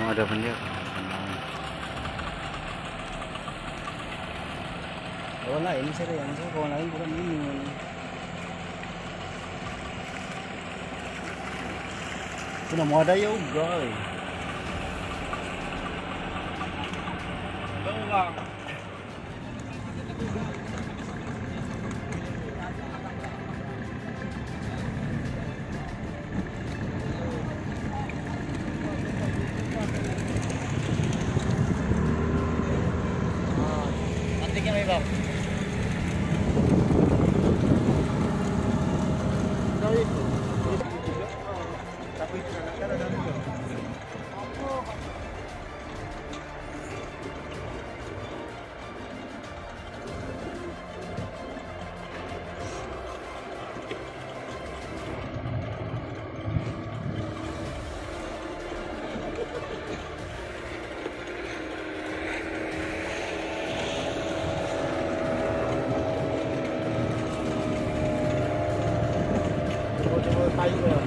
ada bendera. Kawan lain ini saya yang kawan lain bukan ini. Kuna mau ada juga. Bawang. Nanti kami bang. Tapi kadang-kadang ada juga. Coba kayu ya.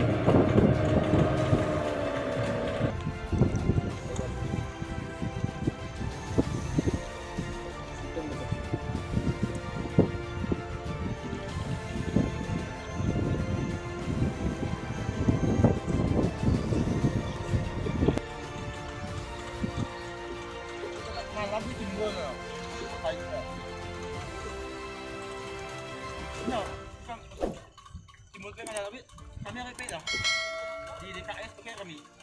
Malam itu timbul ya. Kayu ya. No, timbul kan ada tapi kami ada peda. Di DKS pakai kami.